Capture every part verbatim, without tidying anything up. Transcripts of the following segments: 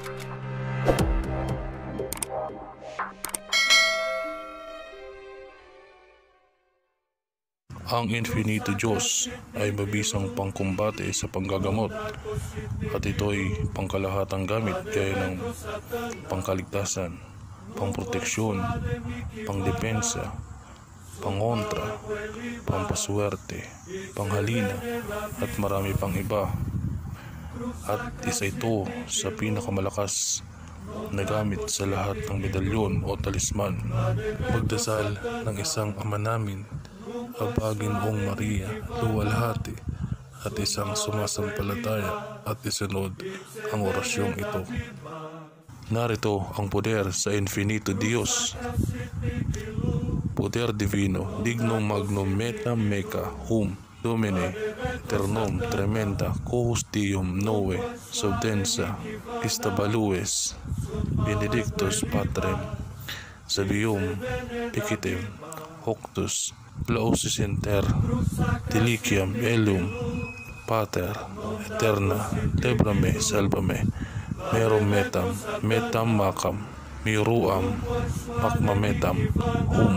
Ang Infinito Diyos ay mabisang pangkumbate sa panggagamot at ito'y pangkalahatang gamit gaya ng pangkaligtasan, pangproteksyon, pangdepensa, pangontra, pampaswerte, panghalina at marami pang iba. At isa ito sa pinakamalakas na gamit sa lahat ng medalyon o talisman. Magdasal ng isang Ama Namin, Aba Ginoong Maria, luwalhati at isang sumasampalataya at isunod ang orasyong ito. Narito ang poder sa Infinito Dios. Poder Divino, dignum magnum metam meca hum Domine eternum tremenda cohustium noe subdensa istabalues benedictus patrem sabium picitem octus plausis inter deliciam elium pater eterna tebrame salvame merum metam metam macam miruam macmametam hum.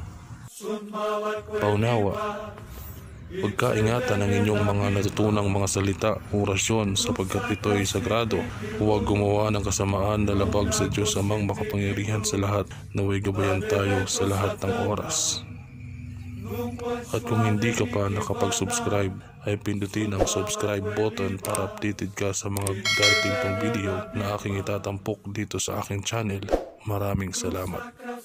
Paunawa, pagkaingatan ang inyong mga natutunang mga salita o orasyon sapagkat ito ay sagrado. Huwag gumawa ng kasamaan na labag sa Diyos amang makapangyarihan sa lahat. Naway gabayan tayo sa lahat ng oras. At kung hindi ka pa nakapag-subscribe, ay pindutin ang subscribe button para updated ka sa mga darating pang video na aking itatampok dito sa aking channel. Maraming salamat.